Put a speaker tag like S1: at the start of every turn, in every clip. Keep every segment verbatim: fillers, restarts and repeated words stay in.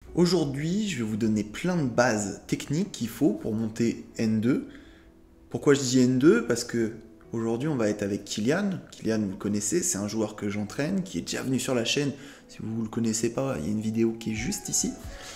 S1: Aujourd'hui, je vais vous donner plein de bases techniques qu'il faut pour monter N deux. Pourquoi je dis N deux? Parce que aujourd'hui, on va être avec Kylian. Kylian, vous le connaissez, c'est un joueur que j'entraîne, qui est déjà venu sur la chaîne. Si vous ne le connaissez pas, il y a une vidéo qui est juste ici.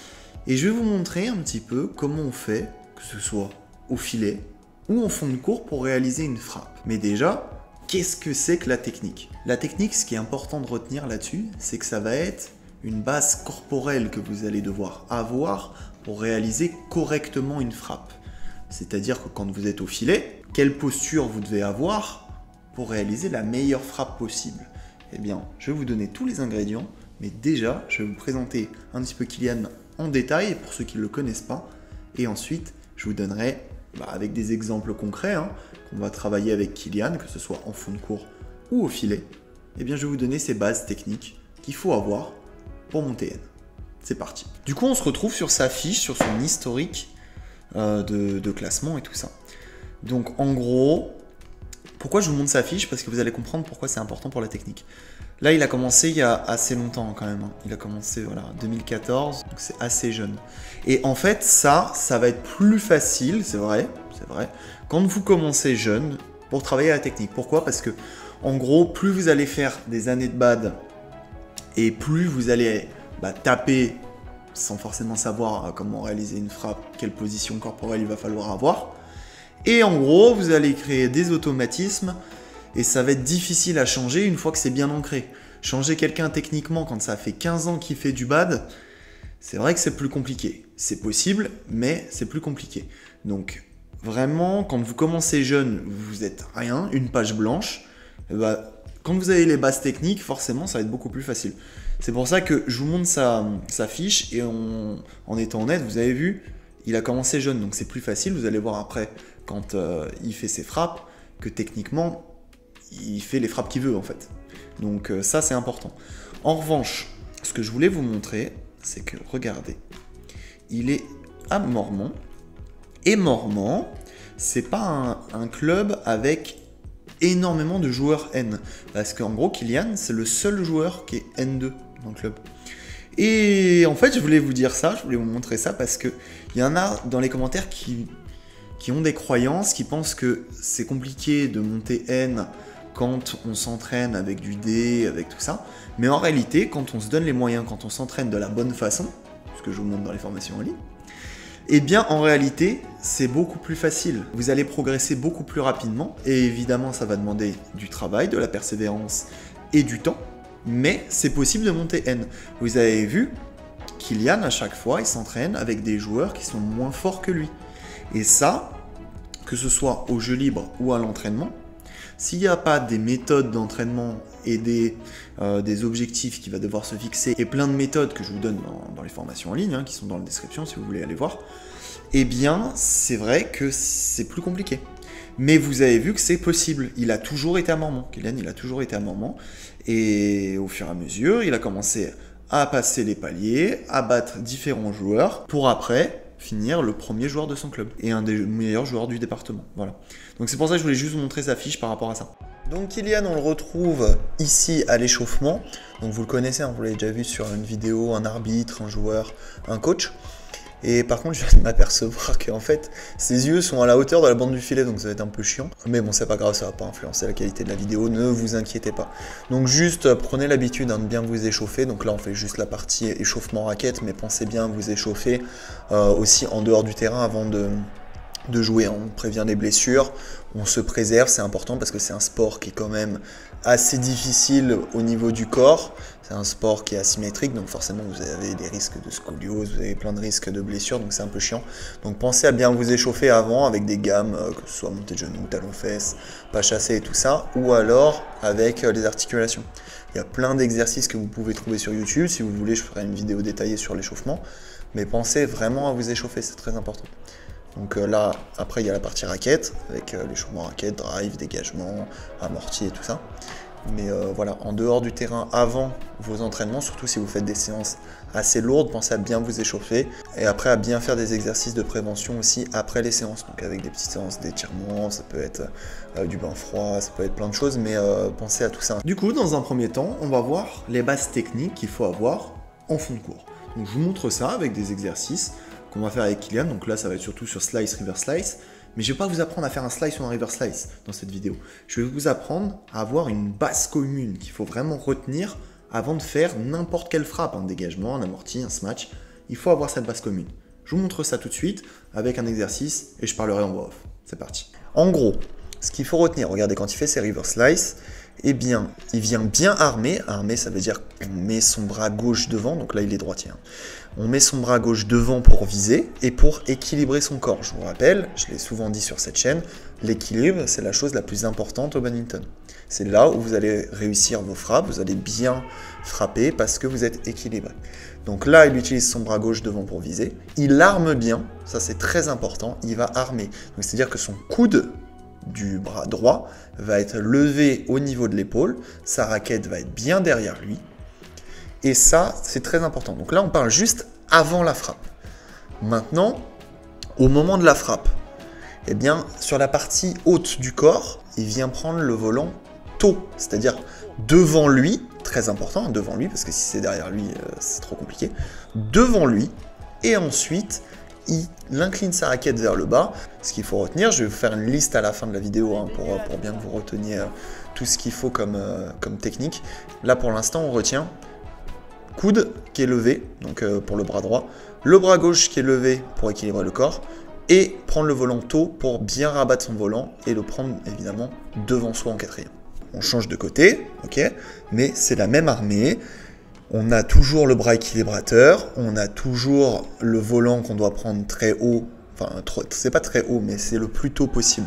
S1: Et je vais vous montrer un petit peu comment on fait, que ce soit au filet ou en fond de cours pour réaliser une frappe. Mais déjà, qu'est-ce que c'est que la technique? La technique, ce qui est important de retenir là-dessus, c'est que ça va être une base corporelle que vous allez devoir avoir pour réaliser correctement une frappe. C'est-à-dire que quand vous êtes au filet, quelle posture vous devez avoir pour réaliser la meilleure frappe possible? Eh bien, je vais vous donner tous les ingrédients, mais déjà, je vais vous présenter un petit peu Kylian en détail pour ceux qui ne le connaissent pas. Et ensuite, je vous donnerai, bah, avec des exemples concrets, hein, qu'on va travailler avec Kylian, que ce soit en fond de cours ou au filet, eh bien, je vais vous donner ces bases techniques qu'il faut avoir pour monter N. C'est parti. Du coup, on se retrouve sur sa fiche, sur son historique euh, de, de classement et tout ça. Donc, en gros, pourquoi je vous montre sa fiche? Parce que vous allez comprendre pourquoi c'est important pour la technique. Là, il a commencé il y a assez longtemps quand même. Hein. Il a commencé, voilà, deux mille quatorze, donc c'est assez jeune. Et en fait, ça, ça va être plus facile, c'est vrai, c'est vrai, quand vous commencez jeune pour travailler la technique. Pourquoi? Parce que, en gros, plus vous allez faire des années de bad et plus vous allez bah, taper sans forcément savoir comment réaliser une frappe, quelle position corporelle il va falloir avoir. Et en gros, vous allez créer des automatismes et ça va être difficile à changer une fois que c'est bien ancré. Changer quelqu'un techniquement quand ça fait quinze ans qu'il fait du bad, c'est vrai que c'est plus compliqué. C'est possible, mais c'est plus compliqué. Donc vraiment, quand vous commencez jeune, vous êtes rien, une page blanche, et bah, quand vous avez les bases techniques, forcément, ça va être beaucoup plus facile. C'est pour ça que je vous montre sa, sa fiche et on, en étant honnête, vous avez vu, il a commencé jeune, donc c'est plus facile. Vous allez voir après, quand euh, il fait ses frappes, que techniquement, il fait les frappes qu'il veut en fait. Donc euh, ça, c'est important. En revanche, ce que je voulais vous montrer, c'est que, regardez, il est à Mormant. Et Mormant, c'est pas un, un club avec énormément de joueurs N. Parce qu'en gros, Kylian, c'est le seul joueur qui est N deux dans le club. Et en fait, je voulais vous dire ça, je voulais vous montrer ça parce qu'il y en a dans les commentaires qui, qui ont des croyances, qui pensent que c'est compliqué de monter N quand on s'entraîne avec du D, avec tout ça. Mais en réalité, quand on se donne les moyens, quand on s'entraîne de la bonne façon, ce que je vous montre dans les formations en ligne, eh bien, en réalité, c'est beaucoup plus facile. Vous allez progresser beaucoup plus rapidement. Et évidemment, ça va demander du travail, de la persévérance et du temps. Mais c'est possible de monter N. Vous avez vu, Kylian, à chaque fois, il s'entraîne avec des joueurs qui sont moins forts que lui. Et ça, que ce soit au jeu libre ou à l'entraînement, s'il n'y a pas des méthodes d'entraînement et des, euh, des objectifs qu'il va devoir se fixer, et plein de méthodes que je vous donne dans, dans les formations en ligne, hein, qui sont dans la description si vous voulez aller voir, eh bien, c'est vrai que c'est plus compliqué. Mais vous avez vu que c'est possible. Il a toujours été à Mormant. Kylian, il a toujours été à Mormant. Et au fur et à mesure, il a commencé à passer les paliers, à battre différents joueurs, pour après finir le premier joueur de son club et un des meilleurs joueurs du département. Voilà. Donc c'est pour ça que je voulais juste vous montrer sa fiche par rapport à ça. Donc Kylian, on le retrouve ici à l'échauffement. Donc vous le connaissez, hein, vous l'avez déjà vu sur une vidéo, un arbitre, un joueur, un coach. Et par contre, je viens de m'apercevoir qu'en fait, ses yeux sont à la hauteur de la bande du filet, donc ça va être un peu chiant. Mais bon, c'est pas grave, ça va pas influencer la qualité de la vidéo, ne vous inquiétez pas. Donc juste, prenez l'habitude hein, de bien vous échauffer. Donc là, on fait juste la partie échauffement raquette, mais pensez bien à vous échauffer euh, aussi en dehors du terrain avant de... de jouer, on prévient des blessures, on se préserve, c'est important parce que c'est un sport qui est quand même assez difficile au niveau du corps, c'est un sport qui est asymétrique, donc forcément vous avez des risques de scoliose, vous avez plein de risques de blessures, donc c'est un peu chiant. Donc pensez à bien vous échauffer avant avec des gammes, euh, que ce soit montée de genoux, talons-fesses, pas chassé et tout ça, ou alors avec euh, les articulations. Il y a plein d'exercices que vous pouvez trouver sur YouTube, si vous voulez je ferai une vidéo détaillée sur l'échauffement, mais pensez vraiment à vous échauffer, c'est très important. Donc euh, là, après il y a la partie raquette, avec euh, l'échauffement raquette, drive, dégagement, amorti et tout ça. Mais euh, voilà, en dehors du terrain, avant vos entraînements, surtout si vous faites des séances assez lourdes, pensez à bien vous échauffer. Et après à bien faire des exercices de prévention aussi après les séances. Donc avec des petites séances d'étirement, ça peut être euh, du bain froid, ça peut être plein de choses, mais euh, pensez à tout ça. Du coup, dans un premier temps, on va voir les bases techniques qu'il faut avoir en fond de cours. Donc je vous montre ça avec des exercices qu'on va faire avec Kylian. Donc là, ça va être surtout sur slice, reverse slice. Mais je ne vais pas vous apprendre à faire un slice ou un reverse slice dans cette vidéo. Je vais vous apprendre à avoir une base commune qu'il faut vraiment retenir avant de faire n'importe quelle frappe, un dégagement, un amorti, un smash. Il faut avoir cette base commune. Je vous montre ça tout de suite avec un exercice et je parlerai en voix off. C'est parti. En gros, ce qu'il faut retenir, regardez quand il fait ses reverse slice, eh bien, il vient bien armé. Armé, ça veut dire qu'on met son bras gauche devant. Donc là, il est droitier. Hein. On met son bras gauche devant pour viser et pour équilibrer son corps. Je vous rappelle, je l'ai souvent dit sur cette chaîne, l'équilibre, c'est la chose la plus importante au badminton. C'est là où vous allez réussir vos frappes, vous allez bien frapper parce que vous êtes équilibré. Donc là, il utilise son bras gauche devant pour viser. Il arme bien, ça c'est très important, il va armer. C'est-à-dire que son coude du bras droit va être levé au niveau de l'épaule, sa raquette va être bien derrière lui, et ça, c'est très important. Donc là, on parle juste avant la frappe. Maintenant, au moment de la frappe, eh bien, sur la partie haute du corps, il vient prendre le volant tôt, c'est-à-dire devant lui, très important, devant lui, parce que si c'est derrière lui, euh, c'est trop compliqué, devant lui, et ensuite, il incline sa raquette vers le bas. Ce qu'il faut retenir, je vais vous faire une liste à la fin de la vidéo hein, pour, pour bien que vous reteniez euh, tout ce qu'il faut comme, euh, comme technique. Là, pour l'instant, on retient coude qui est levé, donc euh, pour le bras droit, le bras gauche qui est levé pour équilibrer le corps, et prendre le volant tôt pour bien rabattre son volant et le prendre évidemment devant soi en quatrième. On change de côté, ok, mais c'est la même armée. On a toujours le bras équilibrateur, on a toujours le volant qu'on doit prendre très haut, enfin c'est pas très haut, mais c'est le plus tôt possible.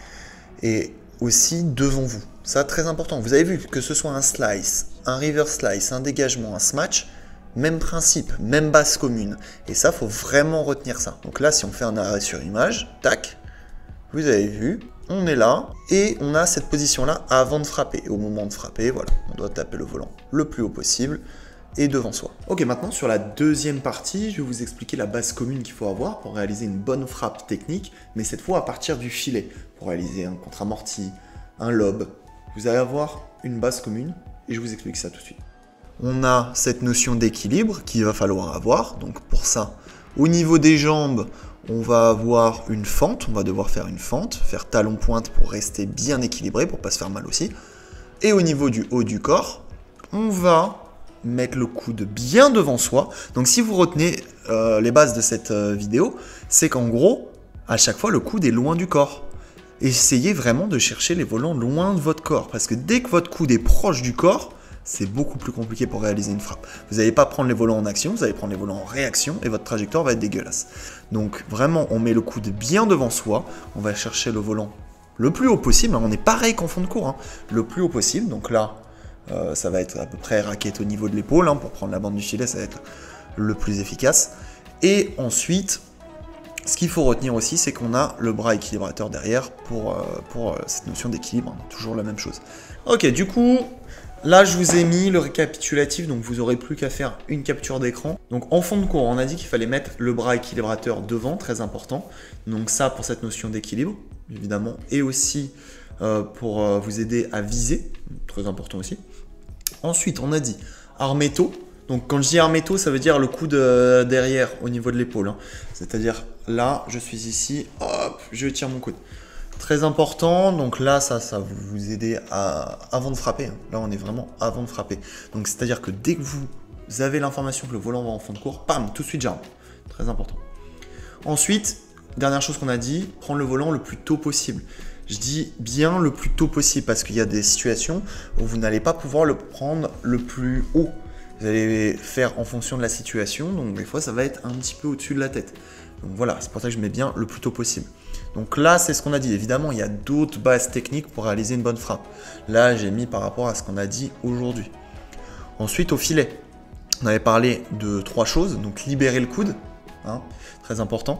S1: Et aussi devant vous, ça très important. Vous avez vu que ce soit un slice, un reverse slice, un dégagement, un smash, même principe, même base commune. Et ça, faut vraiment retenir ça. Donc là, si on fait un arrêt sur image, tac, vous avez vu, on est là et on a cette position-là avant de frapper. Et au moment de frapper, voilà, on doit taper le volant le plus haut possible et devant soi. Ok, maintenant sur la deuxième partie, je vais vous expliquer la base commune qu'il faut avoir pour réaliser une bonne frappe technique, mais cette fois à partir du filet. Pour réaliser un contre-amorti, un lob, vous allez avoir une base commune et je vous explique ça tout de suite. On a cette notion d'équilibre qu'il va falloir avoir. Donc pour ça, au niveau des jambes, on va avoir une fente. On va devoir faire une fente, faire talon-pointe pour rester bien équilibré, pour ne pas se faire mal aussi. Et au niveau du haut du corps, on va mettre le coude bien devant soi. Donc si vous retenez euh, les bases de cette euh, vidéo, c'est qu'en gros, à chaque fois, le coude est loin du corps. Essayez vraiment de chercher les volants loin de votre corps. Parce que dès que votre coude est proche du corps, c'est beaucoup plus compliqué pour réaliser une frappe. Vous n'allez pas prendre les volants en action, vous allez prendre les volants en réaction et votre trajectoire va être dégueulasse. Donc vraiment, on met le coude bien devant soi, on va chercher le volant le plus haut possible. On est pareil qu'en fond de cours, hein, le plus haut possible. Donc là, euh, ça va être à peu près raquette au niveau de l'épaule. Hein, pour prendre la bande du filet, ça va être le plus efficace. Et ensuite, ce qu'il faut retenir aussi, c'est qu'on a le bras équilibrateur derrière pour, euh, pour euh, cette notion d'équilibre. Hein, toujours la même chose. Ok, du coup... Là, je vous ai mis le récapitulatif, donc vous n'aurez plus qu'à faire une capture d'écran. Donc en fond de cours, on a dit qu'il fallait mettre le bras équilibrateur devant, très important. Donc ça pour cette notion d'équilibre, évidemment, et aussi euh, pour euh, vous aider à viser, très important aussi. Ensuite, on a dit armé tôt. Donc quand je dis armé tôt, ça veut dire le coude euh, derrière au niveau de l'épaule. Hein. C'est-à-dire là, je suis ici, hop, je tire mon coude. Très important, donc là, ça, ça va vous aider à, avant de frapper. Hein. Là, on est vraiment avant de frapper. Donc, c'est-à-dire que dès que vous avez l'information que le volant va en fond de cours, pam, tout de suite, j'arme. Très important. Ensuite, dernière chose qu'on a dit, prendre le volant le plus tôt possible. Je dis bien le plus tôt possible parce qu'il y a des situations où vous n'allez pas pouvoir le prendre le plus haut. Vous allez faire en fonction de la situation, donc des fois, ça va être un petit peu au-dessus de la tête. Donc voilà, c'est pour ça que je mets bien le plus tôt possible. Donc là, c'est ce qu'on a dit. Évidemment, il y a d'autres bases techniques pour réaliser une bonne frappe. Là, j'ai mis par rapport à ce qu'on a dit aujourd'hui. Ensuite, au filet. On avait parlé de trois choses. Donc, libérer le coude, hein, très important.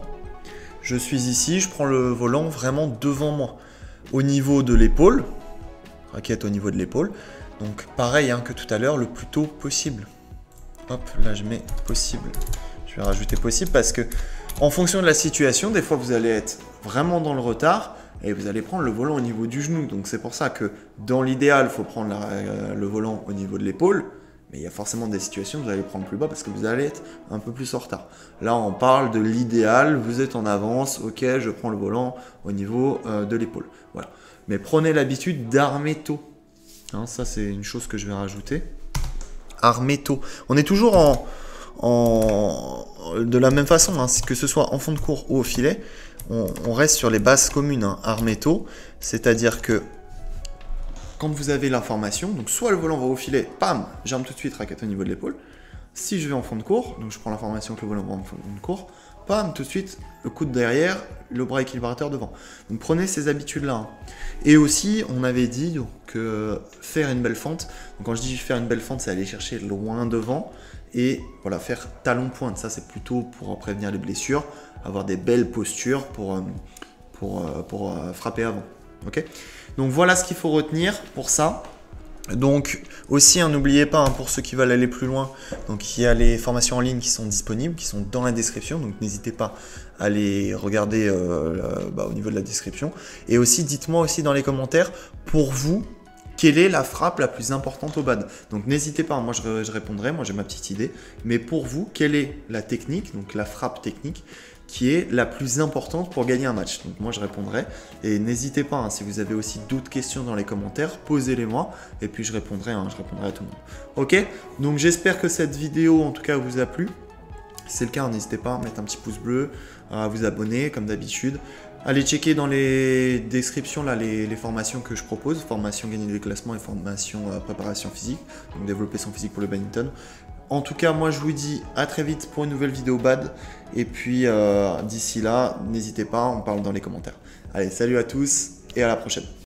S1: Je suis ici, je prends le volant vraiment devant moi. Au niveau de l'épaule, raquette au niveau de l'épaule. Donc, pareil hein, que tout à l'heure, le plus tôt possible. Hop, là, je mets possible. Je vais rajouter possible parce que en fonction de la situation, des fois vous allez être vraiment dans le retard et vous allez prendre le volant au niveau du genou. Donc c'est pour ça que dans l'idéal, il faut prendre la, euh, le volant au niveau de l'épaule. Mais il y a forcément des situations où vous allez prendre plus bas parce que vous allez être un peu plus en retard. Là, on parle de l'idéal, vous êtes en avance, ok, je prends le volant au niveau euh, de l'épaule. Voilà. Mais prenez l'habitude d'armer tôt. Hein, ça, c'est une chose que je vais rajouter. Armer tôt. On est toujours en, en de la même façon, hein, que ce soit en fond de cours ou au filet, on, on reste sur les bases communes. Hein, armer tôt, c'est-à-dire que quand vous avez l'information, donc soit le volant va au filet, pam, j'arme tout de suite, raquette au niveau de l'épaule. Si je vais en fond de cours, donc je prends l'information que le volant va en fond de cours, pam, tout de suite, le coude derrière, le bras équilibrateur devant. Donc prenez ces habitudes-là. Hein. Et aussi, on avait dit donc, que faire une belle fente, donc quand je dis faire une belle fente, c'est aller chercher loin devant, et voilà, faire talon-pointe. Ça, c'est plutôt pour prévenir les blessures, avoir des belles postures pour, pour, pour, pour frapper avant. Okay, donc voilà ce qu'il faut retenir pour ça. Donc aussi, hein, n'oubliez pas, hein, pour ceux qui veulent aller plus loin, donc il y a les formations en ligne qui sont disponibles, qui sont dans la description, donc n'hésitez pas à les regarder euh, bah, au niveau de la description. Et aussi, dites-moi aussi dans les commentaires, pour vous, quelle est la frappe la plus importante au bad? Donc n'hésitez pas, moi je, je répondrai, moi j'ai ma petite idée, mais pour vous, quelle est la technique, donc la frappe technique, qui est la plus importante pour gagner un match? Donc moi je répondrai, et n'hésitez pas, hein, si vous avez aussi d'autres questions dans les commentaires, posez-les moi, et puis je répondrai, hein, je répondrai à tout le monde. Ok, donc j'espère que cette vidéo en tout cas vous a plu. Si c'est le cas, n'hésitez pas à mettre un petit pouce bleu, à vous abonner comme d'habitude. Allez checker dans les descriptions là, les, les formations que je propose, formation gagner des classements et formation euh, préparation physique, donc développer son physique pour le badminton. En tout cas, moi je vous dis à très vite pour une nouvelle vidéo bad. Et puis euh, d'ici là, n'hésitez pas, on parle dans les commentaires. Allez, salut à tous et à la prochaine.